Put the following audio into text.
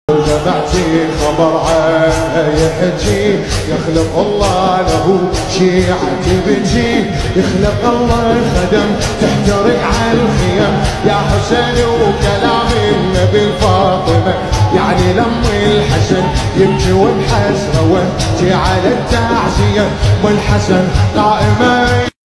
سمعتي خبر عنها يحكي يخلق الله له شيعة تبكي يخلق الله الخدم تحترق على الخيم يا حسين وكلام النبي فاطمة يعني لم الحسن يبكي وبحسرة وانتي على التعزية والحسن قائمة